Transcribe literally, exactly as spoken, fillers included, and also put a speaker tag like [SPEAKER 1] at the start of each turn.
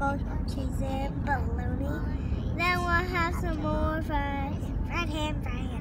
[SPEAKER 1] pickles, cheese, and bologna. Then we'll have some more fries. Fried ham, fried ham.